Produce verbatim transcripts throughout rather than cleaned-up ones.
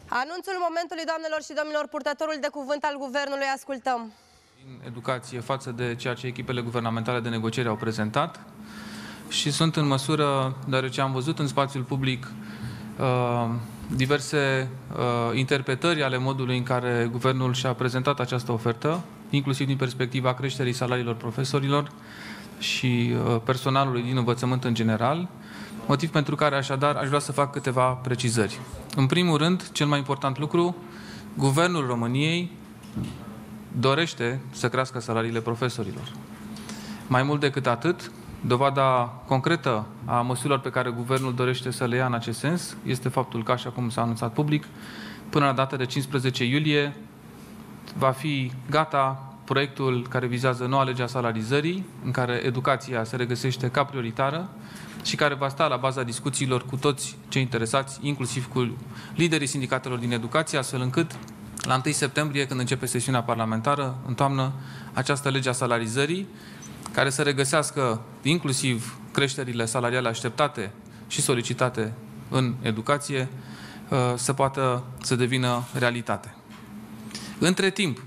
Anunțul momentului, doamnelor și domnilor, purtătorul de cuvânt al Guvernului, ascultăm. Din educație față de ceea ce echipele guvernamentale de negociere au prezentat și sunt în măsură, deoarece am văzut în spațiul public uh, diverse uh, interpretări ale modului în care Guvernul și-a prezentat această ofertă, inclusiv din perspectiva creșterii salariilor profesorilor și uh, personalului din învățământ în general, motiv pentru care așadar aș vrea să fac câteva precizări. În primul rând, cel mai important lucru, Guvernul României dorește să crească salariile profesorilor. Mai mult decât atât, dovada concretă a măsurilor pe care Guvernul dorește să le ia în acest sens este faptul că, așa cum s-a anunțat public, până la data de cincisprezece iulie va fi gata proiectul care vizează noua lege a salarizării, în care educația se regăsește ca prioritară și care va sta la baza discuțiilor cu toți cei interesați, inclusiv cu liderii sindicatelor din educație, astfel încât la întâi septembrie, când începe sesiunea parlamentară, în toamnă, această lege a salarizării, care să regăsească inclusiv creșterile salariale așteptate și solicitate în educație, să poată să devină realitate. Între timp,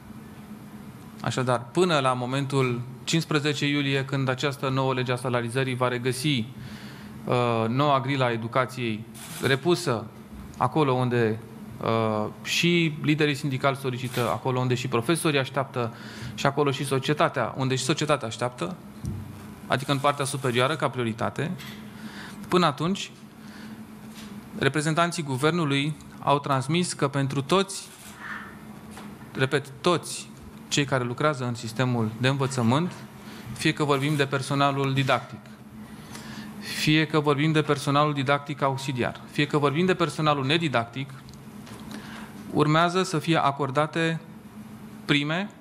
așadar, până la momentul cincisprezece iulie, când această nouă lege a salarizării va regăsi uh, noua grilă a educației repusă acolo unde uh, și liderii sindicali solicită, acolo unde și profesorii așteaptă și acolo și societatea, unde și societatea așteaptă, adică în partea superioară ca prioritate, până atunci, reprezentanții Guvernului au transmis că pentru toți, repet, toți cei care lucrează în sistemul de învățământ, fie că vorbim de personalul didactic, fie că vorbim de personalul didactic auxiliar, fie că vorbim de personalul nedidactic, urmează să fie acordate prime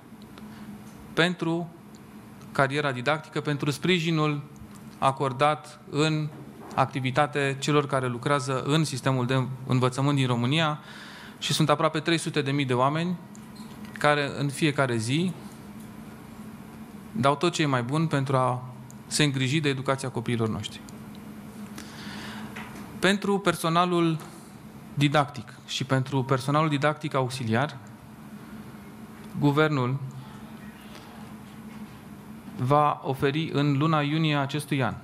pentru cariera didactică, pentru sprijinul acordat în activitate celor care lucrează în sistemul de învățământ din România și sunt aproape trei sute de mii de oameni care în fiecare zi dau tot ce e mai bun pentru a se îngriji de educația copiilor noștri. Pentru personalul didactic și pentru personalul didactic auxiliar, Guvernul va oferi în luna iunie acestui an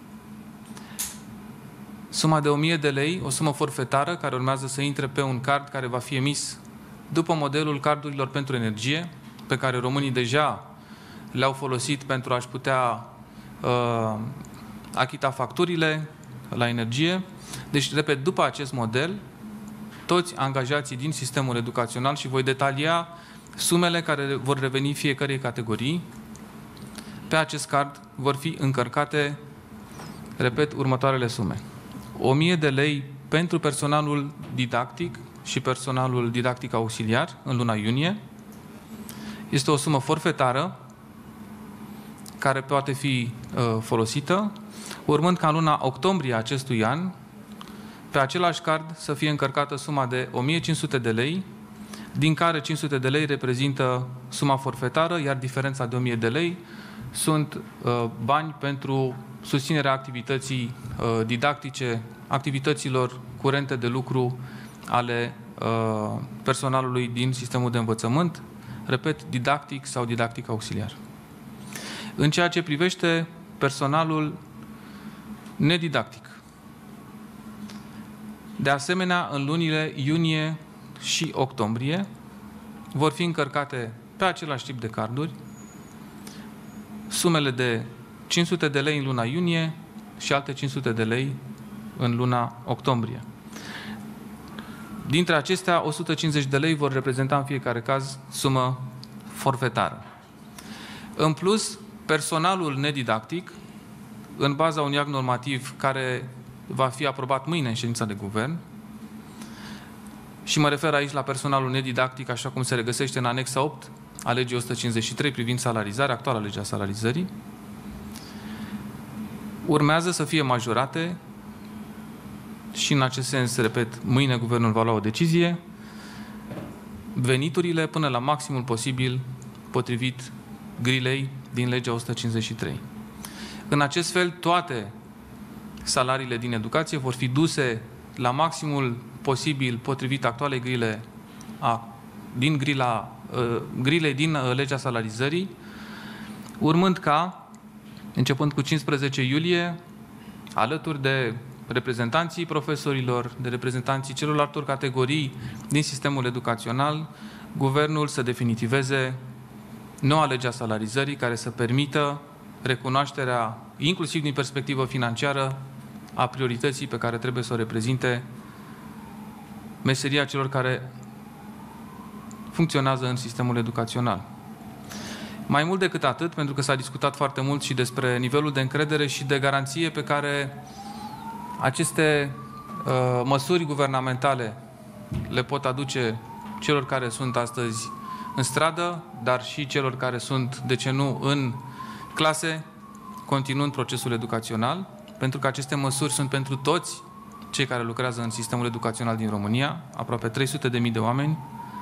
suma de o mie de lei, o sumă forfetară care urmează să intre pe un card care va fi emis după modelul cardurilor pentru energie, pe care românii deja le-au folosit pentru a-și putea uh, achita facturile la energie. Deci, repet, după acest model, toți angajații din sistemul educațional, și voi detalia sumele care vor reveni fiecărei categorii, pe acest card vor fi încărcate, repet, următoarele sume. o mie de lei pentru personalul didactic și personalul didactic auxiliar în luna iunie. Este o sumă forfetară care poate fi uh, folosită, urmând ca în luna octombrie acestui an, pe același card să fie încărcată suma de o mie cinci sute de lei, din care cinci sute de lei reprezintă suma forfetară, iar diferența de o mie de lei sunt uh, bani pentru susținerea activității uh, didactice, activităților curente de lucru ale uh, personalului din sistemul de învățământ, repet, didactic sau didactic auxiliar. În ceea ce privește personalul nedidactic, de asemenea, în lunile iunie și octombrie vor fi încărcate pe același tip de carduri sumele de cinci sute de lei în luna iunie și alte cinci sute de lei în luna octombrie. Dintre acestea, o sută cincizeci de lei vor reprezenta în fiecare caz sumă forfetară. În plus, personalul nedidactic, în baza unui act normativ care va fi aprobat mâine în ședința de guvern, și mă refer aici la personalul nedidactic, așa cum se regăsește în anexa opt a legii o sută cincizeci și trei privind salarizarea, actuala legea salarizării, urmează să fie majorate și în acest sens, repet, mâine Guvernul va lua o decizie, veniturile până la maximul posibil potrivit grilei din legea o sută cincizeci și trei. În acest fel, toate salariile din educație vor fi duse la maximul posibil potrivit actualei grile a, din grila, uh, grile din uh, legea salarizării, urmând ca, începând cu cincisprezece iulie, alături de reprezentanții profesorilor, de reprezentanții celorlalte categorii din sistemul educațional, guvernul să definitiveze noua lege a salarizării care să permită recunoașterea, inclusiv din perspectivă financiară, a priorității pe care trebuie să o reprezinte meseria celor care funcționează în sistemul educațional. Mai mult decât atât, pentru că s-a discutat foarte mult și despre nivelul de încredere și de garanție pe care aceste uh, măsuri guvernamentale le pot aduce celor care sunt astăzi în stradă, dar și celor care sunt, de ce nu, în clase, continuând procesul educațional, pentru că aceste măsuri sunt pentru toți cei care lucrează în sistemul educațional din România, aproape trei sute de mii de oameni.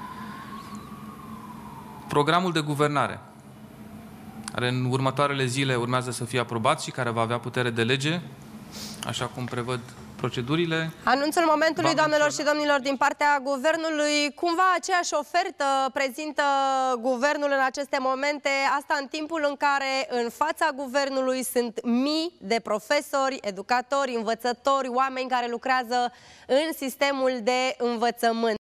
Programul de guvernare, care în următoarele zile urmează să fie aprobat și care va avea putere de lege, așa cum prevăd procedurile. Anunțul momentului, doamnelor și domnilor, din partea guvernului. Cumva aceeași ofertă prezintă guvernul în aceste momente, asta în timpul în care în fața guvernului sunt mii de profesori, educatori, învățători, oameni care lucrează în sistemul de învățământ.